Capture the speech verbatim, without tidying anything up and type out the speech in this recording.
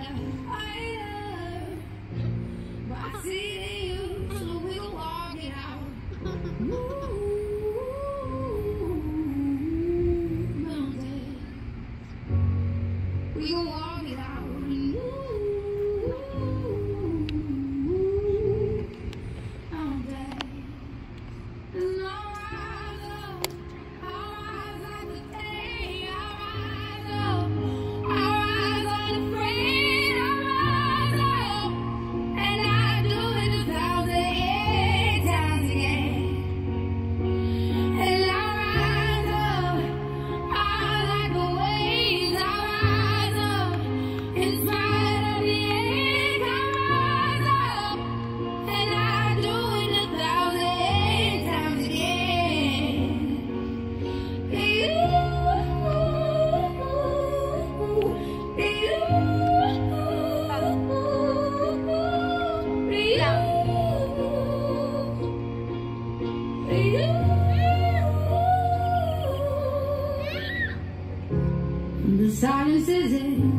fighter, but I see it in you, so we gon' walk it out. Ooh, mountain, we gon' walk it out. The silence is in